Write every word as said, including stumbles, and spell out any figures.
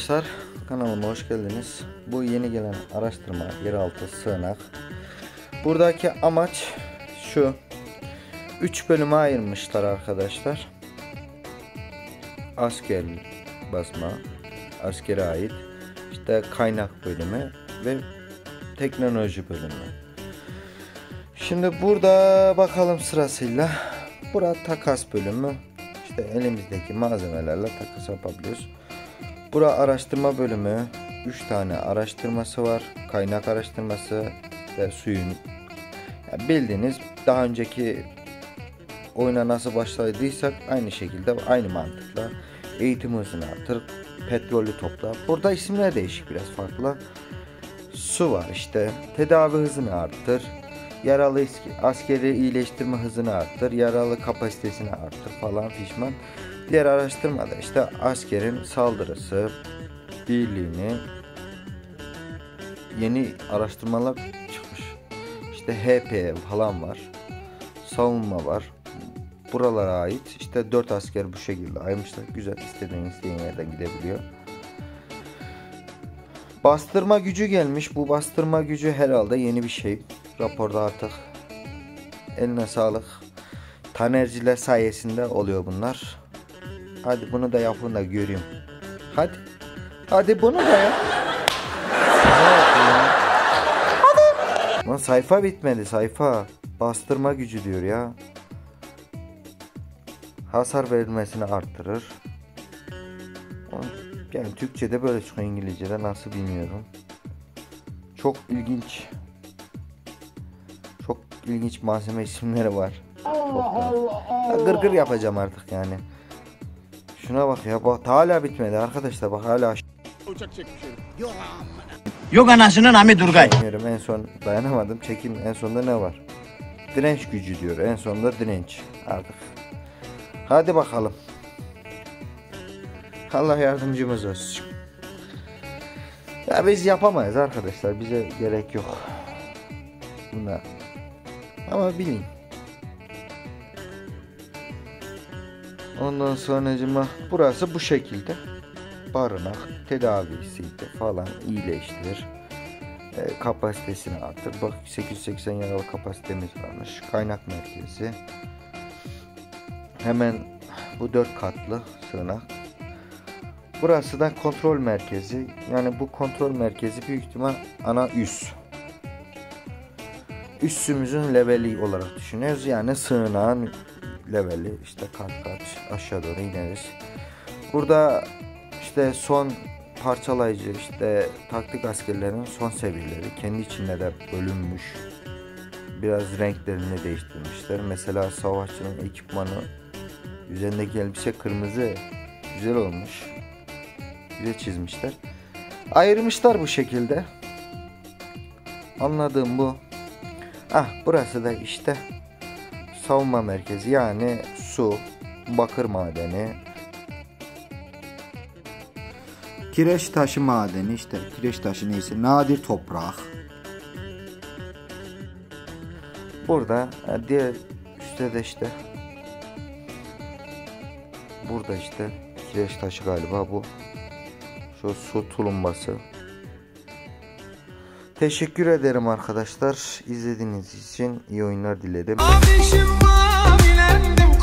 arkadaşlar, kanalıma hoş geldiniz. Bu yeni gelen araştırma yeraltı sığınak. Buradaki amaç şu: üç bölüme ayırmışlar arkadaşlar. Asker basma, askere ait, işte kaynak bölümü ve teknoloji bölümü. Şimdi burada bakalım sırasıyla. Burada takas bölümü. İşte elimizdeki malzemelerle takas yapabiliyoruz. Bura araştırma bölümü. üç tane araştırması var. Kaynak araştırması ve suyun. Yani bildiğiniz daha önceki oyuna nasıl başladıysak aynı şekilde aynı mantıkla eğitim hızını artır, petrolü topla. Burada isimler değişik, biraz farklı. Su var işte, tedavi hızını arttır, yaralı askeri iyileştirme hızını arttır, yaralı kapasitesini arttır falan fişman. Diğer araştırmada işte askerin saldırısı, birliğini, yeni araştırmalar çıkmış. İşte H P falan var, savunma var. Buralara ait işte dört asker bu şekilde ayırmışlar. Güzel, istediğiniz istediğin yerden gidebiliyor. Bastırma gücü gelmiş. Bu bastırma gücü herhalde yeni bir şey. Raporda artık. Eline sağlık. Tanerciler sayesinde oluyor bunlar. Hadi bunu da yapın da göreyim. Hadi. Hadi bunu da yap. Hadi. Lan sayfa bitmedi, sayfa. Bastırma gücü diyor ya. Hasar verilmesini arttırır. Yani Türkçe'de böyle çıkıyor, İngilizce'de nasıl bilmiyorum. Çok ilginç. Çok ilginç malzeme isimleri var. Allah Allah. Gırgır yapacağım artık yani. Şuna bak ya, bak hala bitmedi arkadaşlar, bak hala. Yok anasının Ami Durgay. En son dayanamadım, çekeyim. En sonunda ne var? Direnç gücü diyor. En sonunda direnç artık. Hadi bakalım. Allah yardımcımız olsun. Ya biz yapamayız arkadaşlar. Bize gerek yok buna. Ama bilin. Ondan sonracıma burası bu şekilde. Barınak tedavisiydi falan, iyileştirir. E, kapasitesini artır. Bak sekiz yüz seksen yaralı kapasitemiz varmış. Kaynak merkezi. Hemen bu dört katlı sığınak. Burası da kontrol merkezi. Yani bu kontrol merkezi büyük ihtimal ana üs. Üssümüzün leveli olarak düşünüyoruz. Yani sığınağın leveli, işte kat kat aşağı doğru ineriz. Burada işte son parçalayıcı, işte taktik askerlerin son seviyeleri kendi içinde de bölünmüş. Biraz renklerini değiştirmişler. Mesela savaşçının ekipmanı, üzerindeki elbise kırmızı, güzel olmuş. Güzel çizmişler. Ayırmışlar bu şekilde. Anladığım bu. Ah, burası da işte savunma merkezi, yani su, bakır madeni, kireç taşı madeni, işte kireç taşı neyse, nadir toprak. Burada diğer üstte de işte burada işte kireç taşı galiba bu. Şu su tulumbası. Teşekkür ederim arkadaşlar. İzlediğiniz için iyi oyunlar dilerim.